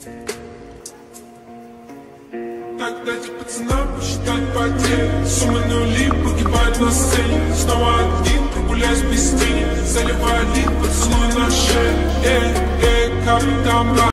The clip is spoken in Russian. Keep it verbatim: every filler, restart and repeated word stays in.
Так дайте пацанам посчитать потери. Суммы нули погибают на сцене. Снова один, прогуляюсь без тени. Заливаю лик, поцелуй на шее. Эй, эй, капитан.